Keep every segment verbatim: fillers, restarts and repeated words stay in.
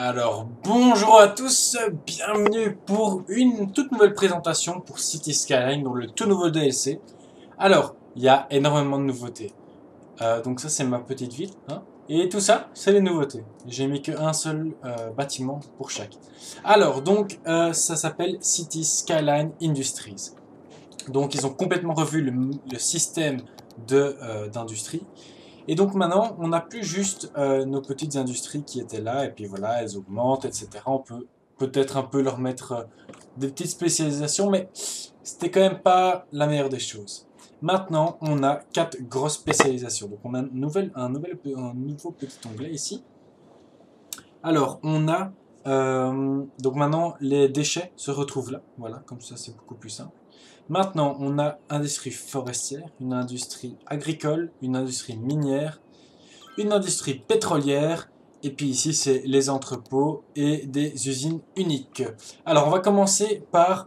Alors, bonjour à tous, bienvenue pour une toute nouvelle présentation pour Cities Skyline, dans le tout nouveau D L C. Alors, il y a énormément de nouveautés. Euh, donc ça, c'est ma petite ville. Hein, et tout ça, c'est les nouveautés. J'ai mis qu'un seul euh, bâtiment pour chaque. Alors, donc, euh, ça s'appelle Cities Skyline Industries. Donc, ils ont complètement revu le, le système euh, d'industrie. Et donc maintenant, on n'a plus juste euh, nos petites industries qui étaient là, et puis voilà, elles augmentent, et cetera. On peut peut-être un peu leur mettre euh, des petites spécialisations, mais c'était quand même pas la meilleure des choses. Maintenant, on a quatre grosses spécialisations. Donc on a un, nouvel, un, nouvel, un nouveau petit onglet ici. Alors, on a... Euh, donc maintenant, les déchets se retrouvent là. Voilà, comme ça c'est beaucoup plus simple. Maintenant, on a industrie forestière, une industrie agricole, une industrie minière, une industrie pétrolière, et puis ici c'est les entrepôts et des usines uniques. Alors on va commencer par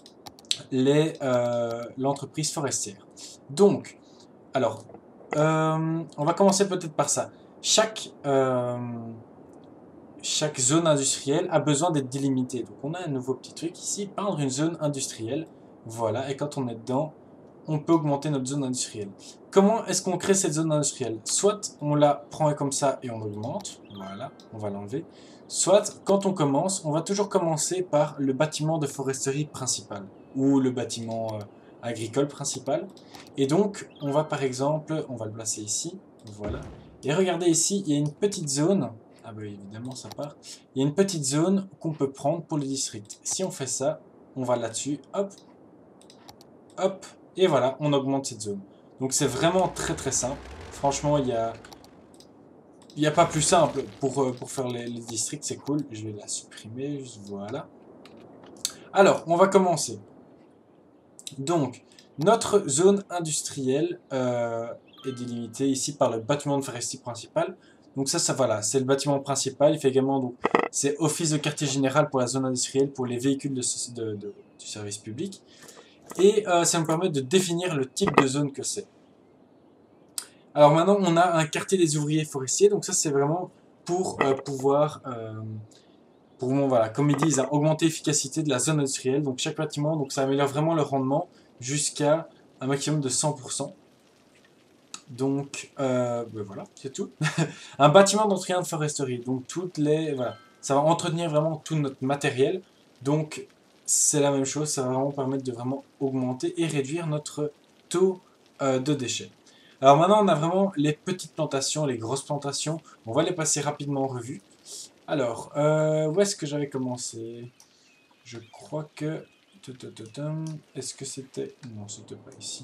euh, l'entreprise forestière. Donc, alors, euh, on va commencer peut-être par ça. Chaque, euh, chaque zone industrielle a besoin d'être délimitée. Donc on a un nouveau petit truc ici, peindre une zone industrielle. Voilà, et quand on est dedans, on peut augmenter notre zone industrielle. Comment est-ce qu'on crée cette zone industrielle? Soit on la prend comme ça et on augmente, voilà, on va l'enlever. Soit, quand on commence, on va toujours commencer par le bâtiment de foresterie principal, ou le bâtiment euh, agricole principal. Et donc, on va par exemple, on va le placer ici, voilà. Et regardez ici, il y a une petite zone, ah bah évidemment ça part, il y a une petite zone qu'on peut prendre pour le district. Si on fait ça, on va là-dessus, hop, hop, et voilà, on augmente cette zone. Donc c'est vraiment très très simple. Franchement, il y a, il y a pas plus simple pour, euh, pour faire les, les districts, c'est cool. Je vais la supprimer, juste voilà. Alors, on va commencer. Donc, notre zone industrielle euh, est délimitée ici par le bâtiment de foresterie principal. Donc ça, ça voilà, c'est le bâtiment principal. Il fait également, donc, c'est office de quartier général pour la zone industrielle, pour les véhicules de, de, de, du service public. Et euh, ça me permet de définir le type de zone que c'est. Alors maintenant, on a un quartier des ouvriers forestiers, donc ça c'est vraiment pour euh, pouvoir, euh, pour, bon, voilà, comme ils disent, hein, augmenter l'efficacité de la zone industrielle. Donc chaque bâtiment, donc ça améliore vraiment le rendement jusqu'à un maximum de cent pour cent. Donc euh, ben voilà, c'est tout. Un bâtiment d'entretien de foresterie, donc toutes les, voilà, ça va entretenir vraiment tout notre matériel. Donc c'est la même chose, ça va vraiment permettre de vraiment augmenter et réduire notre taux euh, de déchets. Alors maintenant, on a vraiment les petites plantations, les grosses plantations. On va les passer rapidement en revue. Alors, euh, où est-ce que j'avais commencé? Je crois que... Est-ce que c'était... Non, c'était pas ici.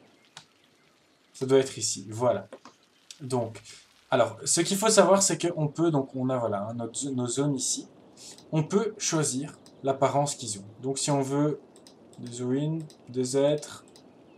Ça doit être ici, voilà. Donc, alors, ce qu'il faut savoir, c'est qu'on peut... Donc, on a voilà, notre, nos zones ici. On peut choisir l'apparence qu'ils ont. Donc, si on veut des ruines, des êtres...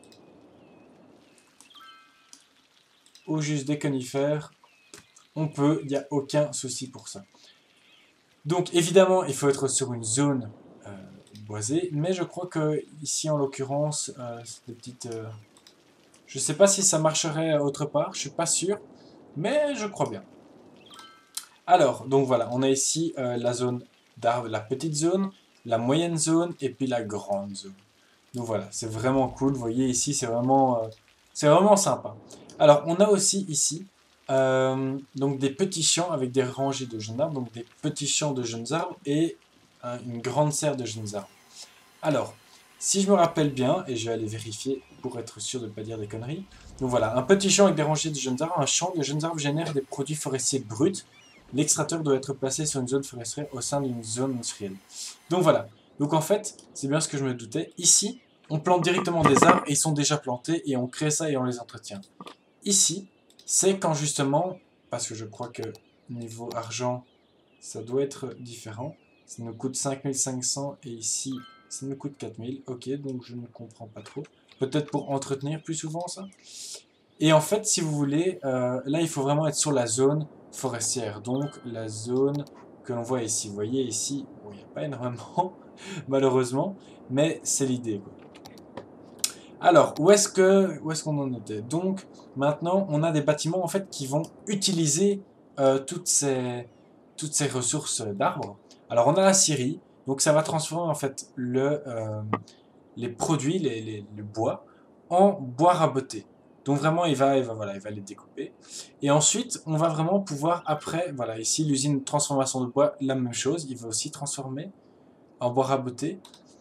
ou juste des conifères, on peut, il n'y a aucun souci pour ça. Donc évidemment, il faut être sur une zone euh, boisée, mais je crois que ici en l'occurrence, euh, c'est des petites... Euh, je ne sais pas si ça marcherait autre part, je suis pas sûr, mais je crois bien. Alors, donc voilà, on a ici euh, la zone d'arbre, la petite zone, la moyenne zone et puis la grande zone. Donc voilà, c'est vraiment cool, vous voyez ici, c'est vraiment, euh, c'est vraiment sympa. Alors, on a aussi ici euh, donc des petits champs avec des rangées de jeunes arbres, donc des petits champs de jeunes arbres et euh, une grande serre de jeunes arbres. Alors, si je me rappelle bien, et je vais aller vérifier pour être sûr de ne pas dire des conneries, donc voilà, un petit champ avec des rangées de jeunes arbres, un champ de jeunes arbres génère des produits forestiers bruts. L'extracteur doit être placé sur une zone forestière au sein d'une zone industrielle. Donc voilà, donc en fait, c'est bien ce que je me doutais, ici, on plante directement des arbres et ils sont déjà plantés et on crée ça et on les entretient. Ici, c'est quand justement, parce que je crois que niveau argent, ça doit être différent. Ça nous coûte cinq mille cinq cents et ici, ça nous coûte quatre mille. Ok, donc je ne comprends pas trop. Peut-être pour entretenir plus souvent ça. Et en fait, si vous voulez, euh, là, il faut vraiment être sur la zone forestière. Donc, la zone que l'on voit ici. Vous voyez ici, bon, il n'y a pas énormément, malheureusement, mais c'est l'idée, quoi. Alors, où est-ce que, où est-ce qu'on en était? Donc, maintenant, on a des bâtiments en fait qui vont utiliser euh, toutes ces, toutes ces ressources d'arbres. Alors on a la scierie, donc ça va transformer en fait le, euh, les produits, les, les- le bois, en bois raboté. Donc vraiment il va, il va, voilà, il va les découper. Et ensuite on va vraiment pouvoir après, voilà ici l'usine de transformation de bois, la même chose, il va aussi transformer en bois raboté.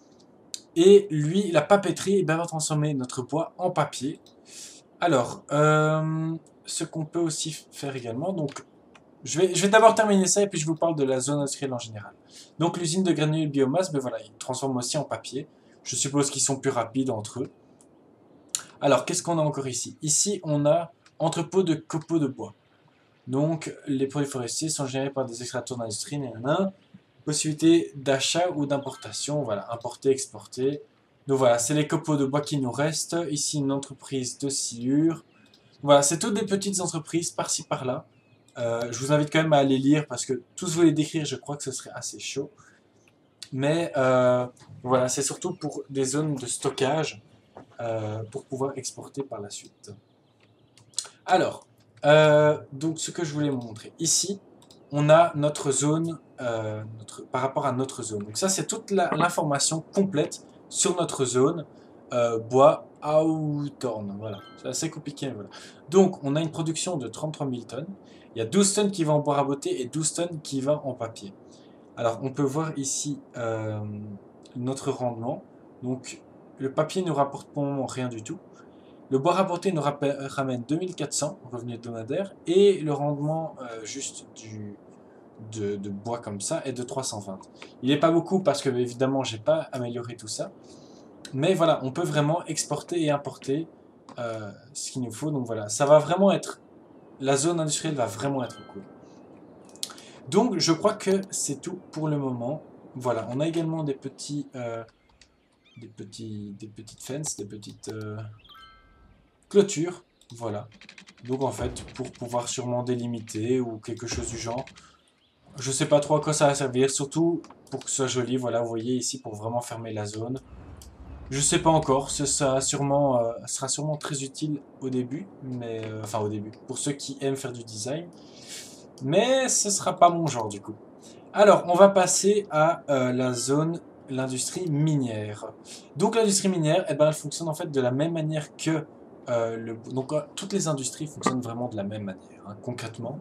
Et lui, la papeterie, eh ben, va transformer notre bois en papier. Alors, euh, ce qu'on peut aussi faire également, donc je vais, je vais d'abord terminer ça et puis je vous parle de la zone industrielle en général. Donc l'usine de granules biomasse, ben voilà, ils transforment aussi en papier. Je suppose qu'ils sont plus rapides entre eux. Alors, qu'est-ce qu'on a encore ici? Ici, on a entrepôt de copeaux de bois. Donc, les produits forestiers sont gérés par des extracteurs d'industrie, nanana. Possibilité d'achat ou d'importation, voilà, importer, exporter. Donc voilà, c'est les copeaux de bois qui nous restent. Ici, une entreprise de sciure. Voilà, c'est toutes des petites entreprises par-ci par-là. Euh, je vous invite quand même à aller lire parce que tous vous les décrire, je crois que ce serait assez chaud. Mais euh, voilà, c'est surtout pour des zones de stockage euh, pour pouvoir exporter par la suite. Alors, euh, donc ce que je voulais vous montrer ici, on a notre zone euh, notre, par rapport à notre zone. Donc ça, c'est toute l'information complète sur notre zone euh, bois Hawthorne. Voilà, c'est assez compliqué. Voilà. Donc, on a une production de trente-trois mille tonnes. Il y a douze tonnes qui vont en bois raboté et douze tonnes qui vont en papier. Alors, on peut voir ici euh, notre rendement. Donc, le papier ne rapporte pour le moment rien du tout. Le bois rapporté nous ramène deux mille quatre cents revenus hebdomadaires et le rendement euh, juste du, de, de bois comme ça est de trois cent vingt. Il n'est pas beaucoup parce que évidemment j'ai pas amélioré tout ça, mais voilà, on peut vraiment exporter et importer euh, ce qu'il nous faut. Donc voilà, ça va vraiment être, la zone industrielle va vraiment être cool. Donc je crois que c'est tout pour le moment. Voilà, on a également des petits, euh, des petits, des petites fences, des petites euh, clôtures. Voilà. Donc en fait, pour pouvoir sûrement délimiter ou quelque chose du genre. Je sais pas trop à quoi ça va servir, surtout pour que ce soit joli. Voilà, vous voyez ici pour vraiment fermer la zone. Je sais pas encore, ce sera sûrement, euh, sera sûrement très utile au début, mais euh, enfin au début, pour ceux qui aiment faire du design. Mais ce sera pas mon genre du coup. Alors, on va passer à euh, la zone, l'industrie minière. Donc l'industrie minière, eh ben, elle fonctionne en fait de la même manière que euh, le... Donc euh, toutes les industries fonctionnent vraiment de la même manière, hein, concrètement.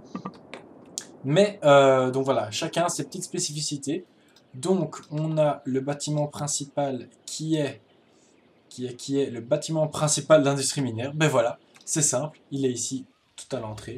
Mais, euh, donc voilà, chacun a ses petites spécificités. Donc, on a le bâtiment principal qui est, qui est, qui est le bâtiment principal d'industrie minière. Ben voilà, c'est simple, il est ici tout à l'entrée.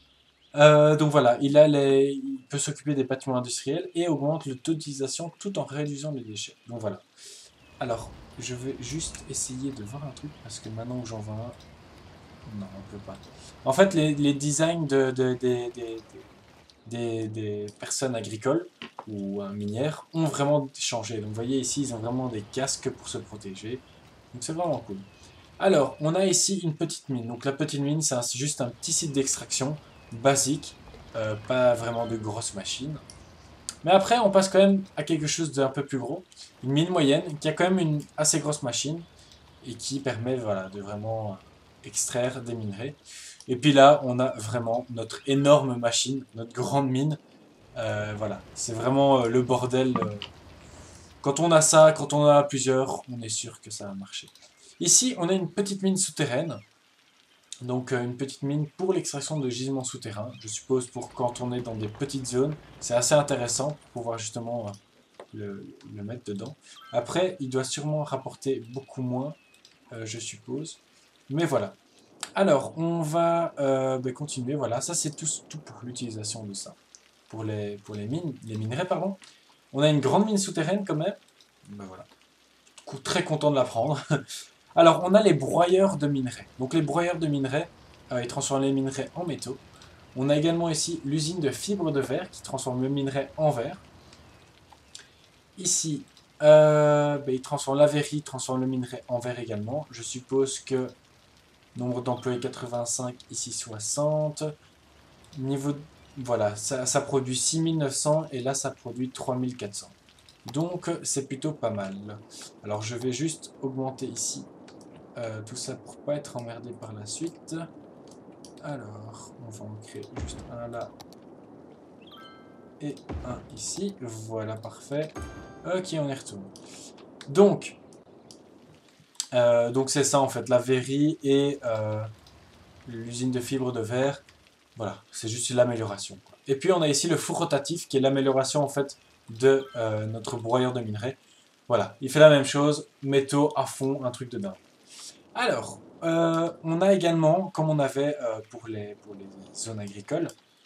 Euh, donc voilà, il, a les, il peut s'occuper des bâtiments industriels et augmente le taux d'utilisation tout en réduisant les déchets. Donc voilà. Alors, je vais juste essayer de voir un truc parce que maintenant que j'en vois un, non, on peut pas. En fait, les, les designs de, de, de, de, des, des personnes agricoles ou euh, minières ont vraiment changé. Donc vous voyez ici, ils ont vraiment des casques pour se protéger. Donc c'est vraiment cool. Alors, on a ici une petite mine. Donc la petite mine, c'est juste un petit site d'extraction basique, euh, pas vraiment de grosses machines. Mais après, on passe quand même à quelque chose d'un peu plus gros. Une mine moyenne qui a quand même une assez grosse machine et qui permet voilà, de vraiment extraire des minerais. Et puis là, on a vraiment notre énorme machine, notre grande mine. Euh, voilà, c'est vraiment euh, le bordel. euh. Quand on a ça, quand on en a plusieurs, on est sûr que ça va marcher. Ici, on a une petite mine souterraine. Donc euh, une petite mine pour l'extraction de gisements souterrains. Je suppose pour quand on est dans des petites zones. C'est assez intéressant pour pouvoir justement euh, le, le mettre dedans. Après, il doit sûrement rapporter beaucoup moins, euh, je suppose. Mais voilà. Alors, on va euh, ben, continuer. Voilà, ça c'est tout, tout pour l'utilisation de ça. Pour les, pour les mines, les minerais, pardon. On a une grande mine souterraine quand même. Ben voilà. Très content de la prendre. Alors, on a les broyeurs de minerais. Donc, les broyeurs de minerais, euh, ils transforment les minerais en métaux. On a également ici l'usine de fibres de verre qui transforme le minerai en verre. Ici, euh, ben, ils transforment la verrerie, transforment le minerai en verre également. Je suppose que nombre d'employés quatre-vingt-cinq, ici soixante. Niveau, voilà, ça, ça produit six mille neuf cents et là ça produit trois mille quatre cents. Donc c'est plutôt pas mal. Alors je vais juste augmenter ici euh, tout ça pour pas être emmerdé par la suite. Alors on va en créer juste un là. et un ici. Voilà, parfait. Ok, on y retourne. Donc, euh, donc c'est ça en fait, la verrie et euh, l'usine de fibres de verre. Voilà, c'est juste l'amélioration. Et puis on a ici le four rotatif qui est l'amélioration en fait de euh, notre broyeur de minerai. Voilà, il fait la même chose, métaux à fond, un truc de dingue. Alors, euh, on a également, comme on avait euh, pour, les, pour les zones agricoles,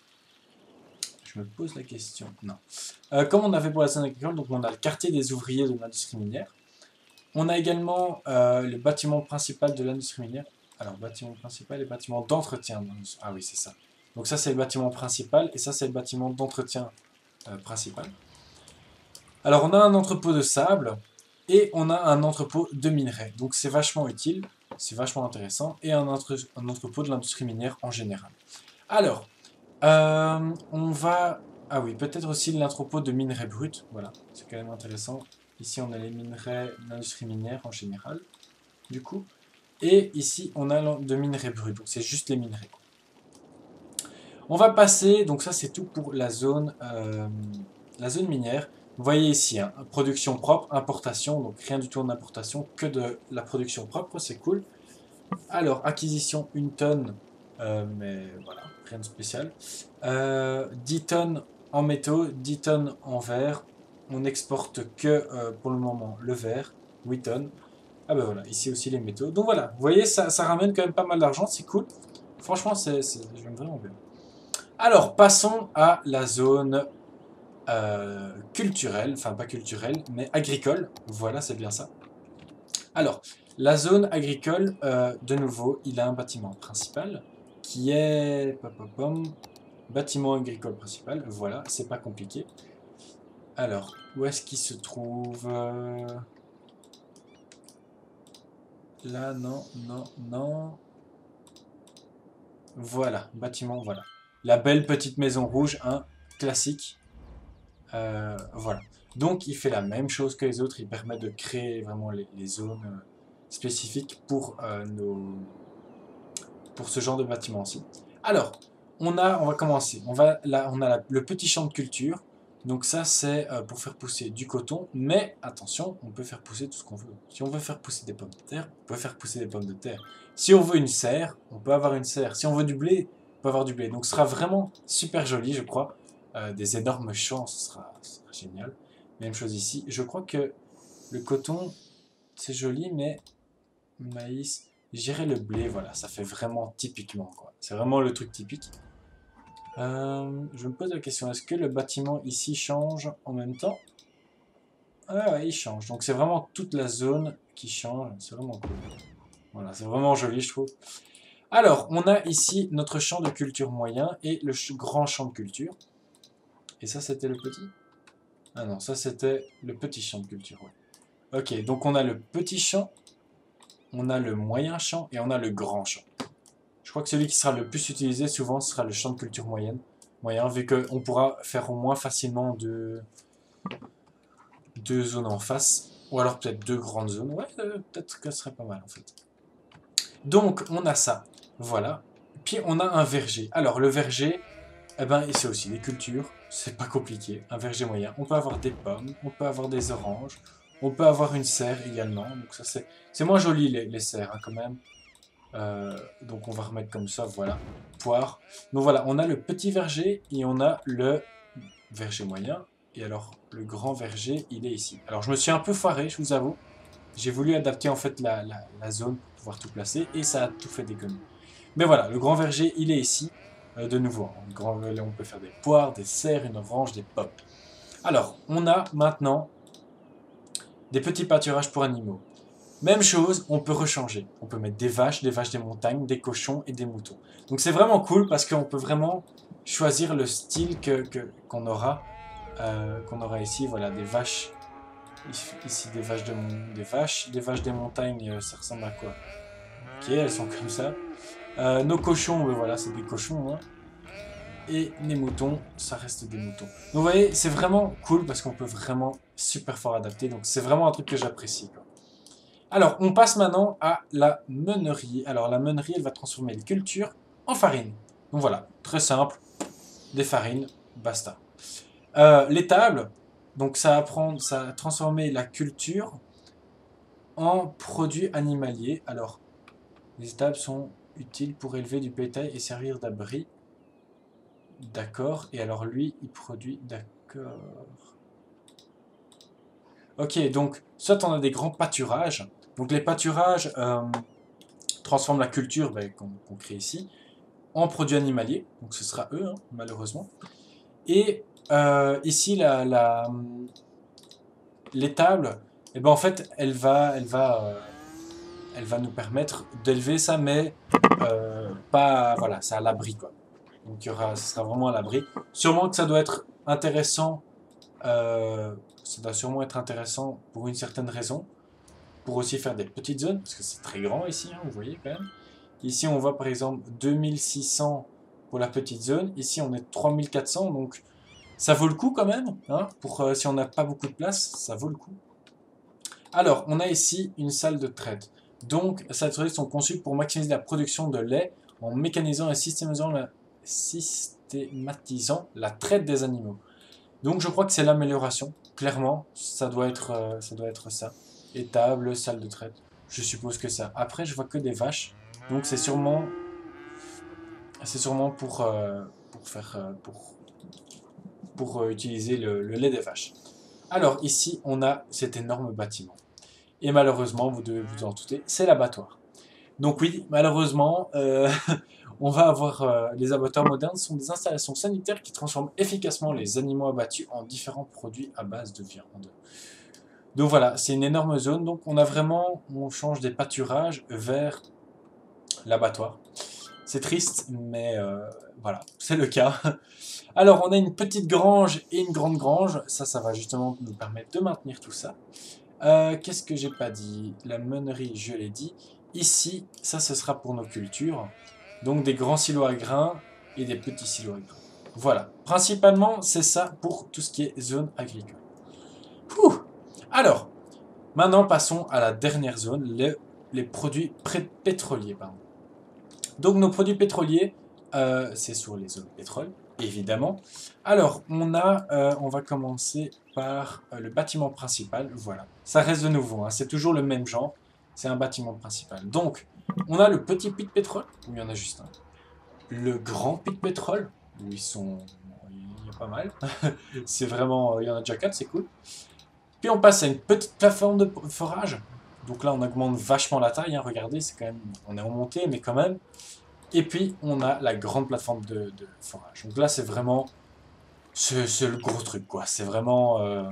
je me pose la question, non. Euh, comme on avait pour la zone agricole, donc on a le quartier des ouvriers de l'industrie minière. On a également euh, le bâtiment principal de l'industrie minière. Alors, bâtiment principal et bâtiment d'entretien. Ah oui, c'est ça. Donc ça, c'est le bâtiment principal et ça, c'est le bâtiment d'entretien euh, principal. Alors, on a un entrepôt de sable et on a un entrepôt de minerais. Donc, c'est vachement utile, c'est vachement intéressant et un, entre un entrepôt de l'industrie minière en général. Alors, euh, on va... Ah oui, peut-être aussi l'entrepôt de minerais bruts. Voilà, c'est quand même intéressant. Ici, on a les minerais, l'industrie minière en général, du coup. Et ici, on a de minerais bruts, donc c'est juste les minerais. On va passer, donc ça c'est tout pour la zone, euh, la zone minière. Vous voyez ici, hein, production propre, importation, donc rien du tout en importation, que de la production propre, c'est cool. Alors, acquisition une tonne, euh, mais voilà, rien de spécial. Euh, dix tonnes en métaux, dix tonnes en verre. On exporte que euh, pour le moment le verre, huit tonnes. Ah ben voilà, ici aussi les métaux. Donc voilà, vous voyez, ça, ça ramène quand même pas mal d'argent, c'est cool. Franchement, c'est, j'aime vraiment bien. Alors, passons à la zone euh, culturelle, enfin pas culturelle, mais agricole. Voilà, c'est bien ça. Alors, la zone agricole, euh, de nouveau, il a un bâtiment principal qui est... pom, pom, pom, bâtiment agricole principal, voilà, c'est pas compliqué. Alors, où est-ce qu'il se trouve euh, là, non, non, non. Voilà, bâtiment, voilà. La belle petite maison rouge, un classique. Euh, voilà. Donc, il fait la même chose que les autres. Il permet de créer vraiment les, les zones euh, spécifiques pour, euh, nos, pour ce genre de bâtiment-ci. Alors, on, a, on va commencer. On, va, là, on a la- le petit champ de culture. Donc ça, c'est euh, pour faire pousser du coton. Mais attention, on peut faire pousser tout ce qu'on veut. Si on veut faire pousser des pommes de terre, on peut faire pousser des pommes de terre. Si on veut une serre, on peut avoir une serre. Si on veut du blé, on peut avoir du blé. Donc ce sera vraiment super joli, je crois. Euh, des énormes champs, ce sera, ce sera génial. Même chose ici. Je crois que le coton, c'est joli, mais maïs, j'irais le blé, voilà, ça fait vraiment typiquement, quoi. C'est vraiment le truc typique. Euh, je me pose la question, est-ce que le bâtiment ici change en même temps? Ah ouais, il change. Donc c'est vraiment toute la zone qui change. C'est vraiment cool. Voilà, c'est vraiment joli, je trouve. Alors, on a ici notre champ de culture moyen et le grand champ de culture. Et ça, c'était le petit? Ah non, ça, c'était le petit champ de culture, ouais. Ok, donc on a le petit champ, on a le moyen champ et on a le grand champ. Je crois que celui qui sera le plus utilisé souvent sera le champ de culture moyenne, moyen, vu qu'on pourra faire au moins facilement deux, deux zones en face, ou alors peut-être deux grandes zones. Ouais, euh, peut-être que ce serait pas mal en fait. Donc on a ça, voilà. Puis on a un verger. Alors le verger, eh ben, c'est aussi les cultures, c'est pas compliqué, un verger moyen. On peut avoir des pommes, on peut avoir des oranges, on peut avoir une serre également. Donc ça c'est, c'est moins joli les, les serres hein, quand même. Euh, donc on va remettre comme ça, voilà, poire. Donc voilà, on a le petit verger et on a le verger moyen. Et alors, le grand verger, il est ici. Alors je me suis un peu foiré, je vous avoue. J'ai voulu adapter en fait la, la, la zone pour pouvoir tout placer et ça a tout fait déconner. Mais voilà, le grand verger, il est ici. Euh, de nouveau, hein, le grand, on peut faire des poires, des serres, une orange, des pommes. Alors, on a maintenant des petits pâturages pour animaux. Même chose, on peut rechanger. On peut mettre des vaches, des vaches des montagnes, des cochons et des moutons. Donc c'est vraiment cool parce qu'on peut vraiment choisir le style que, que- qu'on aura, euh, qu'on aura ici. Voilà, des vaches. Ici, des vaches, de mon- des vaches, des vaches des montagnes, euh, ça ressemble à quoi? Ok, elles sont comme ça. Euh, nos cochons, ben voilà, c'est des cochons. Hein. Et les moutons, ça reste des moutons. Donc vous voyez, c'est vraiment cool parce qu'on peut vraiment super fort adapter. Donc c'est vraiment un truc que j'apprécie. Quoi. Alors, on passe maintenant à la meunerie. Alors, la meunerie, elle va transformer les cultures en farine. Donc voilà, très simple, des farines, basta. Euh, l'étable, donc ça va prendre, ça va transformer la culture en produit animalier. Alors, les étables sont utiles pour élever du bétail et servir d'abri. D'accord. Et alors lui, il produit... D'accord. Ok, donc, soit on a des grands pâturages. Donc les pâturages euh, transforment la culture ben, qu'on qu'on crée ici en produits animaliers. Donc ce sera eux, hein, malheureusement. Et euh, ici, la, la, l'étable, eh ben, en fait, elle va, elle va, euh, elle va nous permettre d'élever ça, mais euh, pas, voilà, c'est à l'abri, quoi. Donc il y aura, ce sera vraiment à l'abri. Sûrement que ça doit être intéressant, euh, ça doit sûrement être intéressant pour une certaine raison, pour aussi faire des petites zones, parce que c'est très grand ici, hein, vous voyez quand même. Ici, on voit par exemple deux mille six cents pour la petite zone. Ici, on est trois mille quatre cents, donc ça vaut le coup quand même. Hein, pour, euh, si on n'a pas beaucoup de place, ça vaut le coup. Alors, on a ici une salle de traite. Donc, ces salles sont conçues pour maximiser la production de lait en mécanisant et systématisant la, systématisant la traite des animaux. Donc, je crois que c'est l'amélioration. Clairement, ça doit être, euh, ça doit être ça. Étable, salle de traite. Je suppose que ça. Après, je vois que des vaches. Donc, c'est sûrement, c'est sûrement pour, euh, pour faire, euh, pour, pour euh, utiliser le, le lait des vaches. Alors, ici, on a cet énorme bâtiment. Et malheureusement, vous devez vous en douter, c'est l'abattoir. Donc oui, malheureusement, euh, on va avoir... Euh, les abattoirs modernes sont des installations sanitaires qui transforment efficacement les animaux abattus en différents produits à base de viande. Donc voilà, c'est une énorme zone. Donc on a vraiment... On change des pâturages vers l'abattoir. C'est triste, mais euh, voilà, c'est le cas. Alors on a une petite grange et une grande grange. Ça, ça va justement nous permettre de maintenir tout ça. Euh, Qu'est-ce que j'ai pas dit? La meunerie, je l'ai dit. Ici, ça, ce sera pour nos cultures. Donc des grands silos à grains et des petits silos à grains. Voilà. Principalement, c'est ça pour tout ce qui est zone agricole. Ouh. Alors, maintenant, passons à la dernière zone, les, les produits pétroliers. Pardon. Donc nos produits pétroliers, euh, c'est sur les zones pétrole, évidemment. Alors, on a, euh, on va commencer par euh, le bâtiment principal. Voilà, ça reste de nouveau, hein, c'est toujours le même genre. C'est un bâtiment principal. Donc, on a le petit puits de pétrole, où il y en a juste un. Le grand puits de pétrole, où ils sont, il y a pas mal. C'est vraiment, il y en a déjà quatre, c'est cool. Puis on passe à une petite plateforme de forage. Donc là, on augmente vachement la taille. Hein, regardez, c'est quand même, on est en montée, mais quand même. Et puis, on a la grande plateforme de, de forage. Donc là, c'est vraiment... C'est le gros truc, quoi. C'est vraiment... Euh,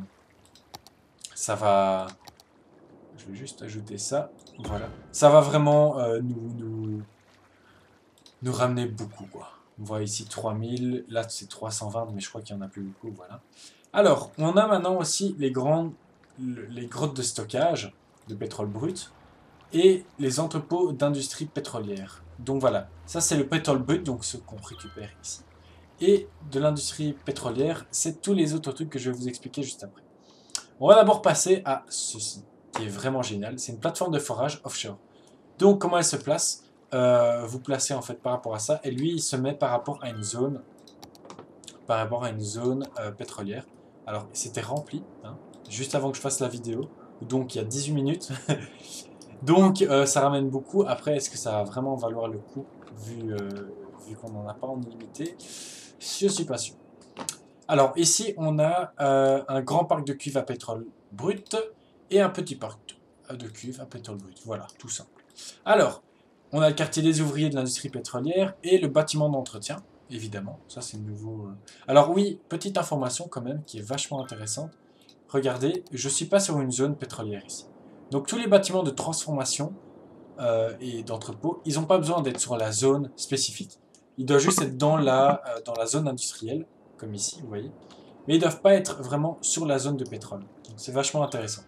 ça va... Je vais juste ajouter ça. Voilà. Ça va vraiment euh, nous, nous, nous ramener beaucoup, quoi. On voit ici trois mille. Là, c'est trois cent vingt, mais je crois qu'il n'y en a plus beaucoup, voilà. Alors, on a maintenant aussi les grandes... les grottes de stockage de pétrole brut et les entrepôts d'industrie pétrolière. Donc voilà, ça c'est le pétrole brut, donc ce qu'on récupère ici. Et de l'industrie pétrolière, c'est tous les autres trucs que je vais vous expliquer juste après. On va d'abord passer à ceci, qui est vraiment génial. C'est une plateforme de forage offshore. Donc comment elle se place? euh, Vous placez en fait par rapport à ça, et lui il se met par rapport à une zone, par rapport à une zone euh, pétrolière. Alors c'était rempli, hein, juste avant que je fasse la vidéo, donc il y a dix-huit minutes. Donc euh, ça ramène beaucoup. Après, est-ce que ça va vraiment valoir le coup vu, euh, vu qu'on n'en a pas en illimité? Je suis pas sûr. Alors ici, on a euh, un grand parc de cuivre à pétrole brut et un petit parc de cuivre à pétrole brut. Voilà, tout simple. Alors, on a le quartier des ouvriers de l'industrie pétrolière et le bâtiment d'entretien, évidemment. Ça, c'est nouveau. euh. Alors oui, petite information quand même qui est vachement intéressante. Regardez, je ne suis pas sur une zone pétrolière ici. Donc tous les bâtiments de transformation euh, et d'entrepôt, ils n'ont pas besoin d'être sur la zone spécifique. Ils doivent juste être dans la, euh, dans la zone industrielle, comme ici, vous voyez. Mais ils ne doivent pas être vraiment sur la zone de pétrole. Donc c'est vachement intéressant.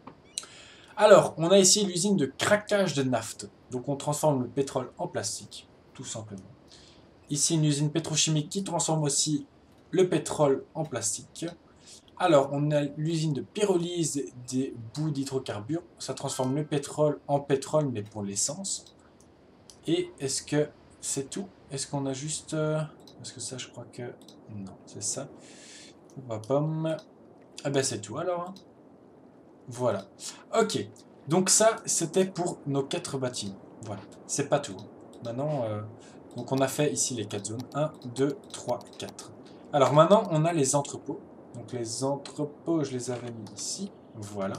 Alors, on a ici l'usine de craquage de nafte. Donc on transforme le pétrole en plastique, tout simplement. Ici, une usine pétrochimique qui transforme aussi le pétrole en plastique. Alors, on a l'usine de pyrolyse des boues d'hydrocarbures. Ça transforme le pétrole en pétrole, mais pour l'essence. Et est-ce que c'est tout? Est-ce qu'on a juste... Euh... Parce que ça, je crois que... Non, c'est ça. Pomme. Ah ben c'est tout alors. Hein. Voilà. Ok. Donc ça, c'était pour nos quatre bâtiments. Voilà. C'est pas tout. Maintenant, euh, donc on a fait ici les quatre zones. un, deux, trois, quatre. Alors maintenant, on a les entrepôts. Donc les entrepôts, je les avais mis ici. Voilà.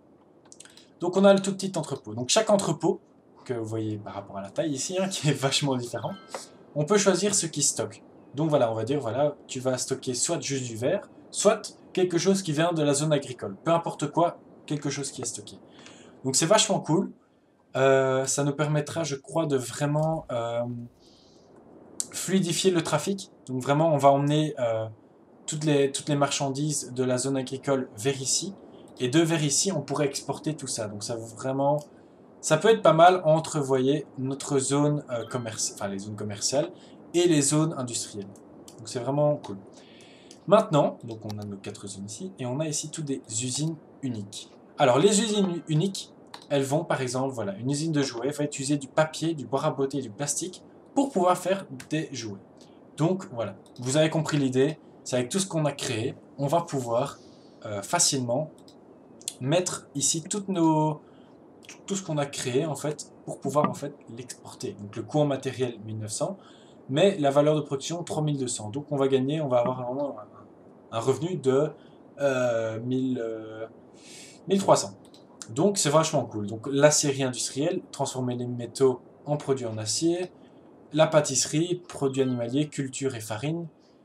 Donc on a le tout petit entrepôt. Donc chaque entrepôt, que vous voyez par rapport à la taille ici, hein, qui est vachement différent, on peut choisir ce qui stocke. Donc voilà, on va dire, voilà, tu vas stocker soit juste du verre, soit quelque chose qui vient de la zone agricole. Peu importe quoi, quelque chose qui est stocké. Donc c'est vachement cool. Euh, ça nous permettra, je crois, de vraiment euh, fluidifier le trafic. Donc vraiment, on va emmener euh, toutes, les, toutes les marchandises de la zone agricole vers ici. Et de vers ici, on pourrait exporter tout ça. Donc ça vraiment, ça peut être pas mal entre, vous voyez, notre zone euh, commerciale, enfin les zones commerciales et les zones industrielles. Donc c'est vraiment cool. Maintenant, donc on a nos quatre zones ici, et on a ici toutes des usines uniques. Alors les usines uniques, elles vont par exemple, voilà, une usine de jouets va utiliser du papier, du bois à botter et du plastique pour pouvoir faire des jouets. Donc voilà, vous avez compris l'idée, c'est avec tout ce qu'on a créé, on va pouvoir euh, facilement mettre ici toutes nos, tout ce qu'on a créé en fait pour pouvoir en fait l'exporter. Donc le coût en matériel mille neuf cents, mais la valeur de production trois mille deux cents. Donc on va gagner, on va avoir vraiment un, un revenu de euh, mille, euh, mille trois cents. Donc c'est vachement cool. Donc l'aciérie industrielle, transformer les métaux en produits en acier, la pâtisserie, produits animaliers, culture et farine,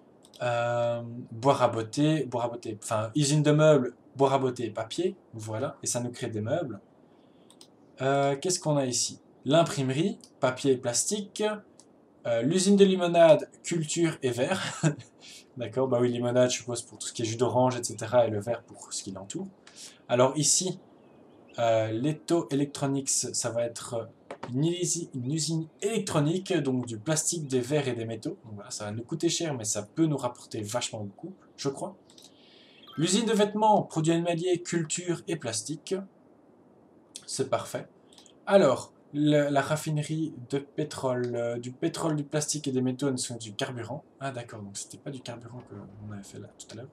euh, bois à botter, bois à botter, enfin usine de meubles, bois à botter et papier, voilà, et ça nous crée des meubles. Euh, Qu'est-ce qu'on a ici? L'imprimerie, papier et plastique, euh, l'usine de limonade, culture et verre. D'accord, bah oui, limonade, je suppose, pour tout ce qui est jus d'orange, et cetera. Et le verre pour ce qui l'entoure. Alors ici, euh, Leto Electronics, ça va être une, une usine électronique, donc du plastique, des verres et des métaux. Donc voilà, ça va nous coûter cher, mais ça peut nous rapporter vachement beaucoup, je crois. L'usine de vêtements, produits animaliers, culture et plastique. C'est parfait. Alors, le, la raffinerie de pétrole, euh, du pétrole, du plastique et des métaux ne sont du carburant. Ah d'accord, donc c'était pas du carburant qu'on avait fait là tout à l'heure.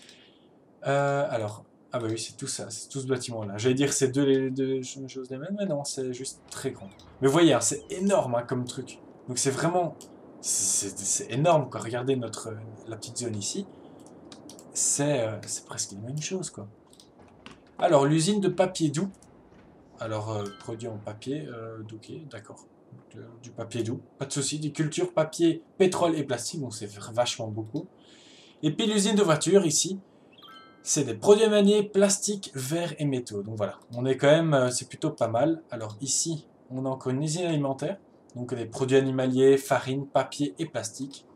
Euh, alors, ah bah oui, c'est tout ça, c'est tout ce bâtiment-là. J'allais dire c'est deux, les deux choses les mêmes, mais non, c'est juste très grand. Mais vous voyez, hein, c'est énorme hein, comme truc. Donc c'est vraiment, c'est énorme quoi. Regardez notre, la petite zone ici, c'est euh, presque la même chose quoi. Alors, l'usine de papier doux. Alors, euh, produit en papier, euh, ok, d'accord. Euh, Du papier doux, pas de souci. Des cultures, papier, pétrole et plastique, donc c'est vachement beaucoup. Et puis l'usine de voitures, ici, c'est des produits maniés, plastique, verre et métaux. Donc voilà, on est quand même, euh, c'est plutôt pas mal. Alors ici, on a encore une usine alimentaire, donc des produits animaliers, farine, papier et plastique.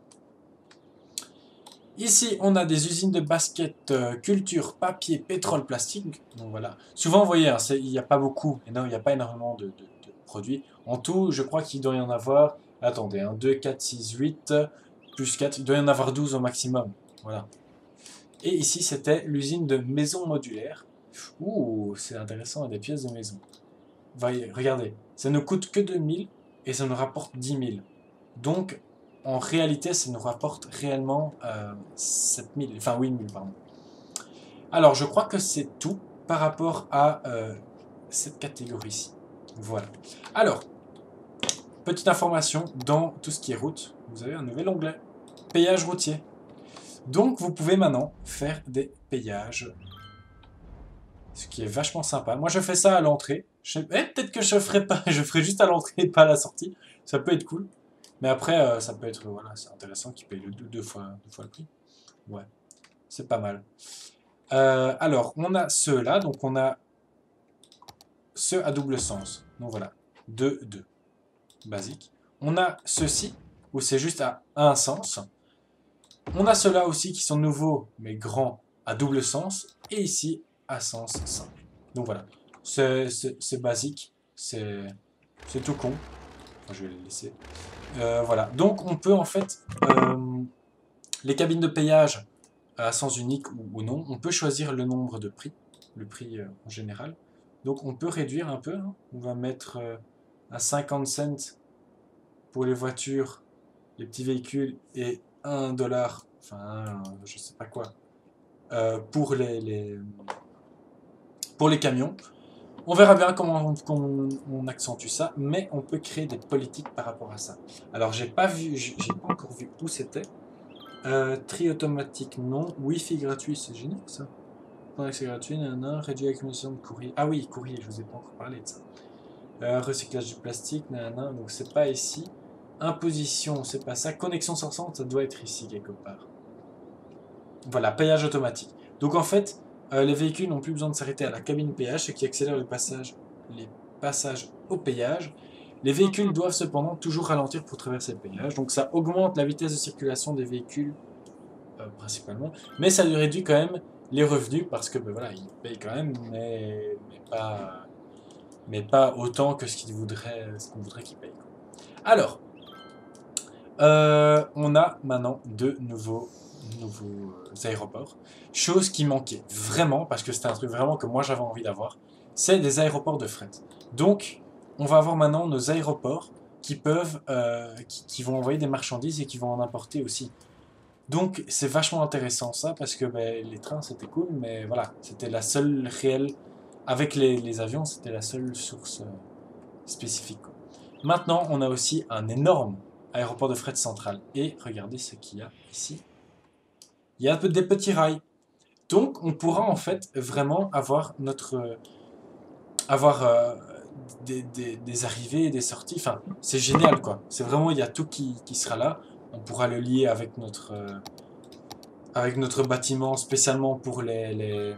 Ici, on a des usines de basket, euh, culture, papier, pétrole, plastique. Donc voilà. Souvent, vous voyez, hein, il n'y a pas beaucoup, il n'y a pas énormément de, de, de produits. En tout, je crois qu'il doit y en avoir, attendez, hein, deux, quatre, six, huit, plus quatre, il doit y en avoir douze au maximum. Voilà. Et ici, c'était l'usine de maisons modulaires. Ouh, c'est intéressant, des pièces de maison. Voyez, regardez, ça ne coûte que deux mille et ça nous rapporte dix mille. Donc, en réalité, ça nous rapporte réellement euh, sept mille, enfin huit mille, pardon. Alors, je crois que c'est tout par rapport à euh, cette catégorie-ci. Voilà. Alors, petite information, dans tout ce qui est route, vous avez un nouvel onglet, payage routier. Donc, vous pouvez maintenant faire des payages, ce qui est vachement sympa. Moi, je fais ça à l'entrée. Je... Eh, peut-être que je ferai pas, je ferai juste à l'entrée et pas à la sortie. Ça peut être cool. Mais après, euh, ça peut être, voilà, c'est intéressant qu'ils payent le deux, deux, fois, deux fois le prix. Ouais, c'est pas mal. Euh, alors, on a ceux-là, donc on a ceux à double sens. Donc voilà, deux, deux, basique. On a ceux-ci, où c'est juste à un sens. On a ceux-là aussi qui sont nouveaux, mais grands, à double sens. Et ici, à sens simple. Donc voilà, c'est basique, c'est tout con. Enfin, je vais les laisser. Euh, voilà, donc on peut en fait, euh, les cabines de payage à sens unique ou, ou non, on peut choisir le nombre de prix, le prix euh, en général. Donc on peut réduire un peu, hein. On va mettre euh, à cinquante cents pour les voitures, les petits véhicules et un dollar, enfin je sais pas quoi, euh, pour, les, les, pour les camions. On verra bien comment on, comment on accentue ça, mais on peut créer des politiques par rapport à ça. Alors, j'ai pas vu, j'ai pas encore vu où c'était. Euh, tri automatique, non. Wi-Fi gratuit, c'est génial ça. Pendant que c'est gratuit, nanana, réduit la communication de courrier. Ah oui, courrier, je vous ai pas encore parlé de ça. Euh, recyclage du plastique, nanana, donc c'est pas ici. Imposition, c'est pas ça. Connexion sortante, ça doit être ici quelque part. Voilà, payage automatique. Donc en fait, euh, les véhicules n'ont plus besoin de s'arrêter à la cabine péage, ce qui accélère le passage, les passages au péage. Les véhicules doivent cependant toujours ralentir pour traverser le péage, donc ça augmente la vitesse de circulation des véhicules euh, principalement, mais ça lui réduit quand même les revenus parce que ben voilà, ils payent quand même, mais, mais pas, mais pas autant que ce qu'ils voudraient, ce qu'on voudrait qu'ils payent. Alors, euh, on a maintenant deux nouveaux nouveaux aéroports. Chose qui manquait vraiment, parce que c'était un truc vraiment que moi j'avais envie d'avoir, c'est des aéroports de fret. Donc, on va avoir maintenant nos aéroports qui peuvent, euh, qui, qui vont envoyer des marchandises et qui vont en importer aussi. Donc, c'est vachement intéressant ça, parce que ben, les trains c'était cool, mais voilà, c'était la seule réelle, avec les, les avions, c'était la seule source euh, spécifique, quoi. Maintenant, on a aussi un énorme aéroport de fret central. Et regardez ce qu'il y a ici. Il y a un peu des petits rails. Donc, on pourra en fait vraiment avoir notre, euh, avoir euh, des, des, des arrivées et des sorties. Enfin, c'est génial, quoi. C'est vraiment, il y a tout qui, qui sera là. On pourra le lier avec notre, euh, avec notre bâtiment spécialement pour les, les,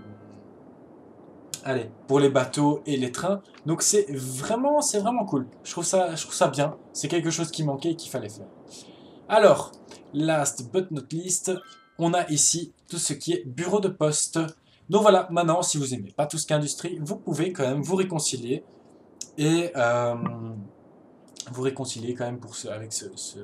allez, pour les bateaux et les trains. Donc, c'est vraiment, c'est vraiment cool. Je trouve ça, je trouve ça bien. C'est quelque chose qui manquait et qu'il fallait faire. Alors, last but not least, on a ici tout ce qui est bureau de poste. Donc voilà, maintenant, si vous aimez pas tout ce qui est industrie, vous pouvez quand même vous réconcilier et euh, vous réconcilier quand même pour ce, avec ce, ce,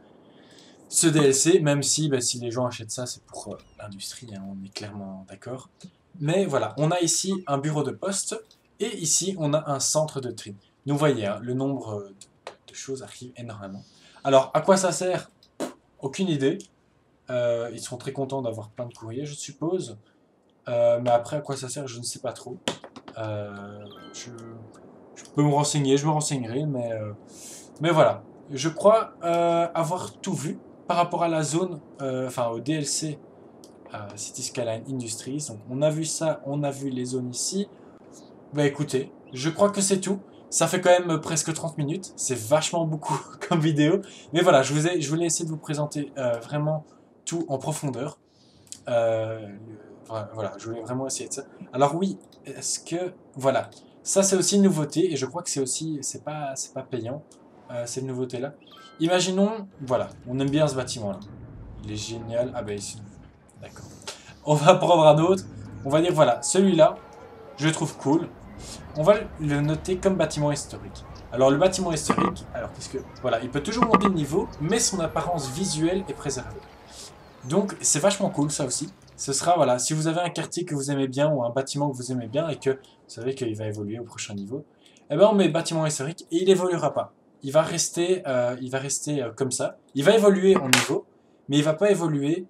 ce D L C, même si, ben, si les gens achètent ça, c'est pour euh, l'industrie, hein, on est clairement d'accord. Mais voilà, on a ici un bureau de poste et ici, on a un centre de tri. Donc vous voyez, hein, le nombre de, de choses arrive énormément. Alors, à quoi ça sert? Aucune idée. Euh, ils seront très contents d'avoir plein de courriers, je suppose. Euh, mais après, à quoi ça sert, je ne sais pas trop. Euh, je, je peux me renseigner, je me renseignerai, mais, euh, mais voilà. Je crois euh, avoir tout vu par rapport à la zone, euh, enfin au D L C euh, City Skyline Industries. Donc on a vu ça, on a vu les zones ici. Bah écoutez, je crois que c'est tout. Ça fait quand même presque trente minutes. C'est vachement beaucoup comme vidéo. Mais voilà, je, vous ai, je voulais essayer de vous présenter euh, vraiment tout en profondeur. Euh, voilà, je voulais vraiment essayer de ça. Alors oui, est-ce que... Voilà, ça c'est aussi une nouveauté. Et je crois que c'est aussi... C'est pas, c'est pas payant, euh, cette nouveauté-là. Imaginons... Voilà, on aime bien ce bâtiment-là. Il est génial. Ah ben ici... D'accord. On va prendre un autre. On va dire, voilà, celui-là, je le trouve cool. On va le noter comme bâtiment historique. Alors le bâtiment historique, alors qu'est-ce que... Voilà, il peut toujours monter de niveau, mais son apparence visuelle est préservée. Donc c'est vachement cool ça aussi. Ce sera, voilà, si vous avez un quartier que vous aimez bien ou un bâtiment que vous aimez bien et que vous savez qu'il va évoluer au prochain niveau, eh ben on met bâtiment historique et il évoluera pas. Il va rester, euh, il va rester euh, comme ça. Il va évoluer en niveau, mais il va pas évoluer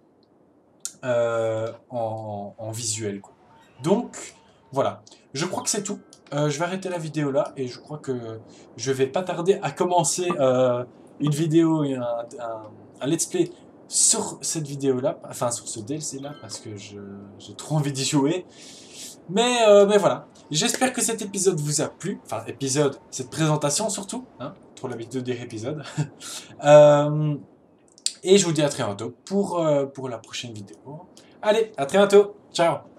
euh, en, en visuel, quoi. Donc voilà, je crois que c'est tout. Euh, je vais arrêter la vidéo là et je crois que je vais pas tarder à commencer euh, une vidéo, un, un, un let's play sur cette vidéo là, enfin sur ce D L C là parce que j'ai trop envie d'y jouer. Mais, euh, mais voilà, j'espère que cet épisode vous a plu, enfin épisode, cette présentation surtout, hein, trop l'habitude de dire épisode. euh, et je vous dis à très bientôt pour, euh, pour la prochaine vidéo. Allez, à très bientôt, ciao.